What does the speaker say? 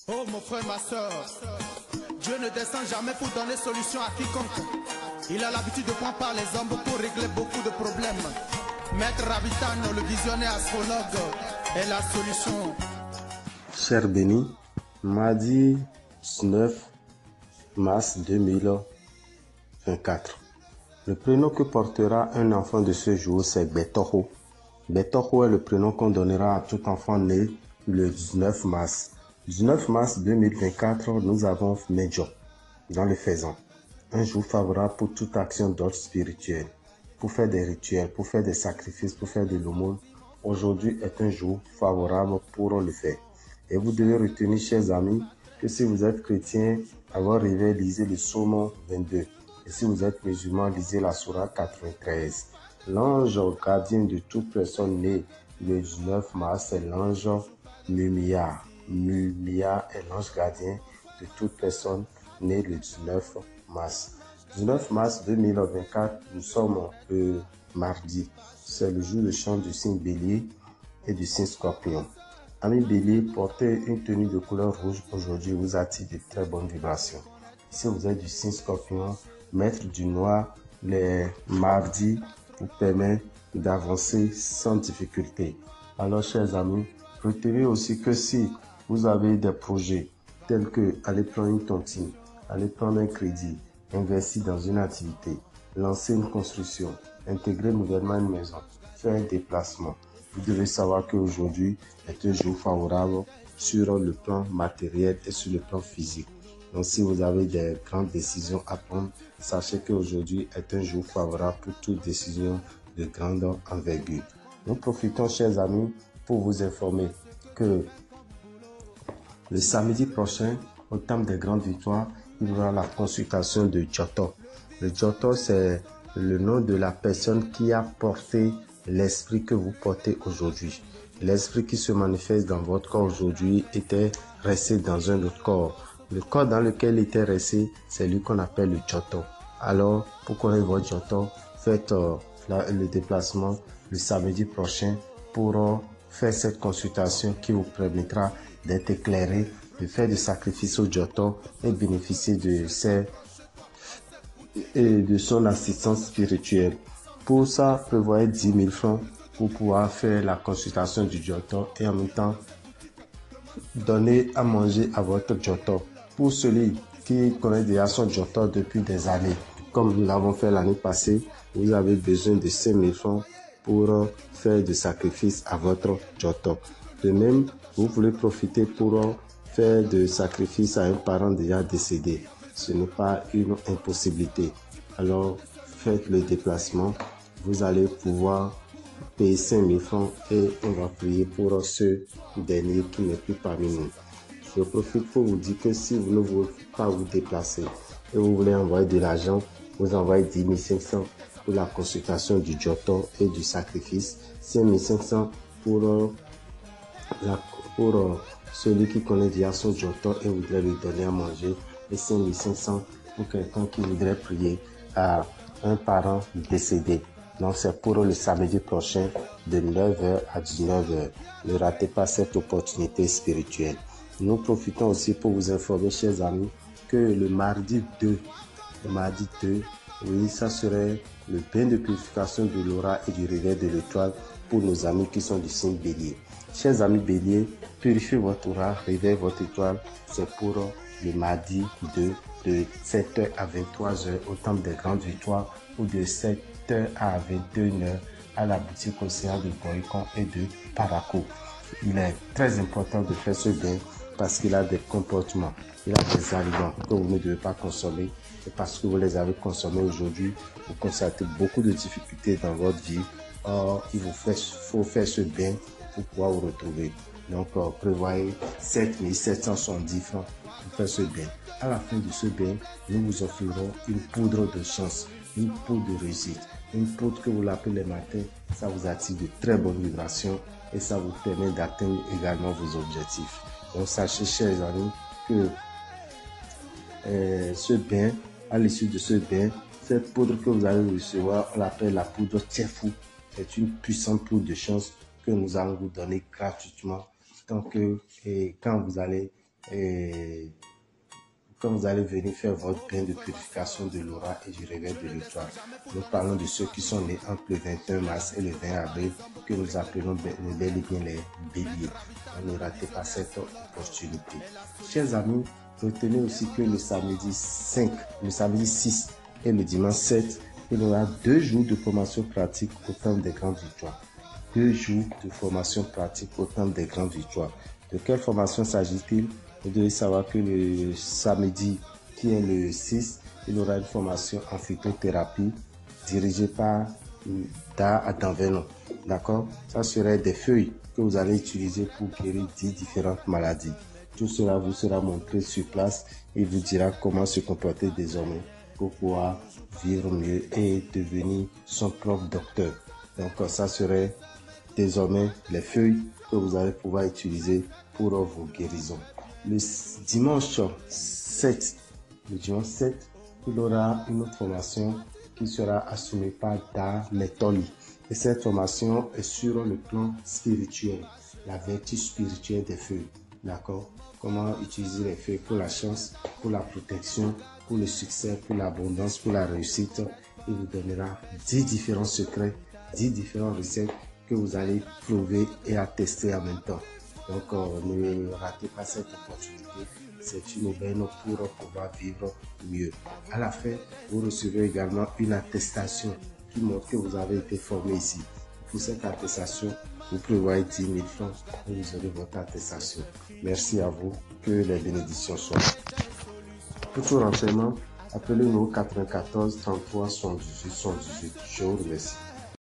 Oh mon frère, ma soeur, Dieu ne descend jamais pour donner solution à quiconque. Il a l'habitude de prendre par les hommes pour régler beaucoup de problèmes. Maître Rabitano, le visionnaire astrologue, est la solution. Cher béni, mardi 19 mars 2024. Le prénom que portera un enfant de ce jour, c'est Betoho. Betoho est le prénom qu'on donnera à tout enfant né le 19 mars. 19 mars 2024, nous avons Medjo dans le faisan. Un jour favorable pour toute action d'ordre spirituel, pour faire des rituels, pour faire des sacrifices, pour faire de l'aumône. Aujourd'hui est un jour favorable pour le faire. Et vous devez retenir, chers amis, que si vous êtes chrétien, avant réveil, lisez le psaume 22. Et si vous êtes musulman, lisez la sourate 93. L'ange gardien de toute personne née le 19 mars, c'est l'ange Mumia. Mumia est l'ange gardien de toute personne née le 19 mars. 19 mars 2024, nous sommes le mardi. C'est le jour de chant du signe bélier et du signe scorpion. Amis bélier, porter une tenue de couleur rouge aujourd'hui vous attire de très bonnes vibrations. Si vous êtes du signe scorpion, mettre du noir les mardis vous permet d'avancer sans difficulté. Alors, chers amis, retenez aussi que si vous avez des projets tels que aller prendre une tontine, aller prendre un crédit, investir dans une activité, lancer une construction, intégrer nouvellement une maison, faire un déplacement, vous devez savoir qu'aujourd'hui est un jour favorable sur le plan matériel et sur le plan physique. Donc si vous avez des grandes décisions à prendre, sachez qu'aujourd'hui est un jour favorable pour toute décision de grande envergure. Nous profitons, chers amis, pour vous informer que le samedi prochain, au terme des grandes victoires, il y aura la consultation de Djoto. Le Djoto, c'est le nom de la personne qui a porté l'esprit que vous portez aujourd'hui. L'esprit qui se manifeste dans votre corps aujourd'hui était resté dans un autre corps. Le corps dans lequel il était resté, c'est lui qu'on appelle le Djoto. Alors, pour connaître votre Djoto, faites le déplacement le samedi prochain pour faire cette consultation qui vous permettra d'être éclairé, de faire des sacrifices au Djoto et bénéficier de son assistance spirituelle. Pour ça, prévoyez 10 000 francs pour pouvoir faire la consultation du Djoto et en même temps donner à manger à votre Djoto. Pour celui qui connaît déjà son Djoto depuis des années, comme nous l'avons fait l'année passée, vous avez besoin de 5 000 francs pour faire des sacrifices à votre Djoto. De même, vous voulez profiter pour faire des sacrifices à un parent déjà décédé. Ce n'est pas une impossibilité. Alors, faites le déplacement. Vous allez pouvoir payer 5 000 francs et on va prier pour ce dernier qui n'est plus parmi nous. Je profite pour vous dire que si vous ne voulez pas vous déplacer et vous voulez envoyer de l'argent, vous envoyez 10 500 pour la consultation du Djoto et du sacrifice, 5 500 pour celui qui connaît déjà son Djoto et voudrait lui donner à manger, et 5 500 pour quelqu'un qui voudrait prier à un parent décédé. Donc c'est pour le samedi prochain de 9h à 19h. Ne ratez pas cette opportunité spirituelle. Nous profitons aussi pour vous informer, chers amis, que le mardi 2, oui, ça serait le bain de purification de l'aura et du réveil de l'étoile pour nos amis qui sont du signe bélier. Chers amis bélier, purifiez votre aura, réveillez votre étoile, c'est pour le mardi 2 de 7h à 23h au temple des grandes victoires ou de 7h à 21h à la boutique Océan de Boycon et de Paraco. Il est très important de faire ce bain parce qu'il a des comportements, il a des aliments que vous ne devez pas consommer et parce que vous les avez consommés aujourd'hui, vous constatez beaucoup de difficultés dans votre vie. Or, il faut faire ce bain pour pouvoir vous retrouver. Donc, prévoyez 7 770 francs pour faire ce bain. À la fin de ce bain, nous vous offrirons une poudre de chance, une poudre de réussite, une poudre que vous l'appelez le matin, ça vous attire de très bonnes vibrations et ça vous permet d'atteindre également vos objectifs. Donc, sachez, chers amis, que ce bain, à l'issue de ce bain, cette poudre que vous allez recevoir, on l'appelle la poudre Tiefou. C'est une puissante poudre de chance que nous allons vous donner gratuitement tant que et quand vous allez Et quand vous allez venir faire votre bain de purification de l'aura et du réveil de l'étoile, nous parlons de ceux qui sont nés entre le 21 mars et le 20 avril, que nous appelons bel et bien les béliers. Ne ratez pas cette opportunité. Chers amis, retenez aussi que le samedi 5, le samedi 6 et le dimanche 7, il y aura 2 jours de formation pratique au Temple des Grandes Victoires. 2 jours de formation pratique au Temple des Grandes Victoires. De quelle formation s'agit-il? Vous devez savoir que le samedi, qui est le 6, il y aura une formation en phytothérapie dirigée par Da Adanvenon. D'accord? Ça serait des feuilles que vous allez utiliser pour guérir 10 différentes maladies. Tout cela vous sera montré sur place et vous dira comment se comporter désormais pour pouvoir vivre mieux et devenir son propre docteur. Donc ça serait désormais les feuilles que vous allez pouvoir utiliser pour vos guérisons. Le dimanche 7, il y aura une autre formation qui sera assumée par Da Metoli. Et cette formation est sur le plan spirituel, la vertu spirituelle des feuilles. D'accord? Comment utiliser les feuilles pour la chance, pour la protection, pour le succès, pour l'abondance, pour la réussite. Il vous donnera 10 différents secrets, 10 différentes recettes que vous allez prouver et attester en même temps. Donc, ne ratez pas cette opportunité. C'est une aubaine pour pouvoir vivre mieux. À la fin, vous recevez également une attestation qui montre que vous avez été formé ici. Pour cette attestation, vous prévoyez 10 000 francs et vous aurez votre attestation. Merci à vous. Que les bénédictions soient. Pour tout renseignement, appelez-nous au 94 33 78 78. Je vous remercie.